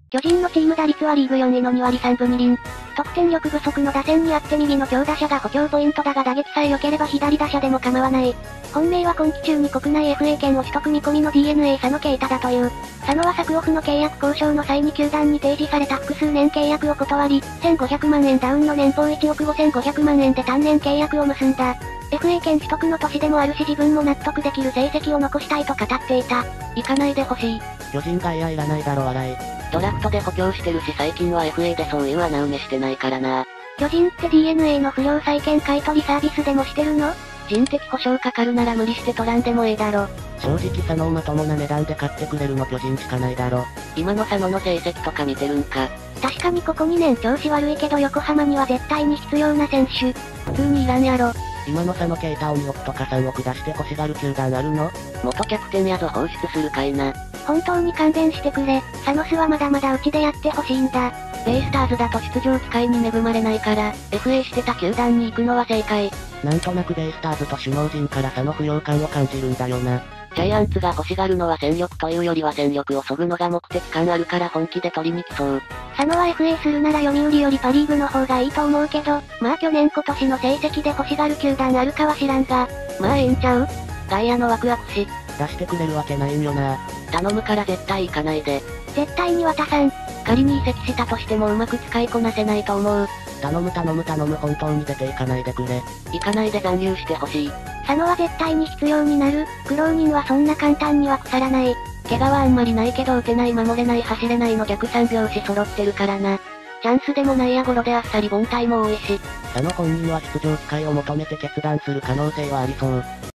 巨人のチーム打率はリーグ4位の2割3分2厘。得点力不足の打線にあって右の強打者が補強ポイントだが打撃さえ良ければ左打者でも構わない。本命は今季中に国内 FA 権を取得見込みの DNA 佐野啓太だという。佐野は昨オフの契約交渉の際に球団に提示された複数年契約を断り、1500万円ダウンの年俸1億5500万円で単年契約を結んだ。FA 権取得の年でもあるし自分も納得できる成績を残したいと語っていた。 行かないでほしい。巨人外野いらないだろ笑い。ドラフトで補強してるし最近は FA でそういう穴埋めしてないからな。 巨人って DNA の不良債権買取サービスでもしてるの？ 人的保証かかるなら無理して取らんでもええだろ。正直佐野をまともな値段で買ってくれるの巨人しかないだろ。今の佐野の成績とか見てるんか。 確かにここ2年調子悪いけど横浜には絶対に必要な選手。 普通にいらんやろ。今の佐野啓太を2億とか3億出して欲しがる球団あるの？元キャプテンやぞ放出するかいな。 本当に勘弁してくれ。サノスはまだまだうちでやってほしいんだ。 ベイスターズだと出場機会に恵まれないから、FA してた球団に行くのは正解。なんとなくベイスターズと首脳陣から佐野不要感を感じるんだよな。ジャイアンツが欲しがるのは戦力というよりは戦力を削ぐのが目的感あるから本気で取りに来そう。 佐野は FA するなら読売よりパリーグの方がいいと思うけど、まあ去年今年の成績で欲しがる球団あるかは知らんが。 まあええんちゃう？外野の枠空くし、出してくれるわけないんよな。頼むから絶対行かないで。 絶対に渡さん。 仮に移籍したとしてもうまく使いこなせないと思う。頼む本当に出ていかないでくれ。行かないで残留してほしい。 佐野は絶対に必要になる。苦労人はそんな簡単には腐らない。 怪我はあんまりないけど打てない守れない走れないの逆三拍子揃ってるからな。チャンスでも内野ゴロであっさり凡退も多いし。佐野本人は出場機会を求めて決断する可能性はありそう。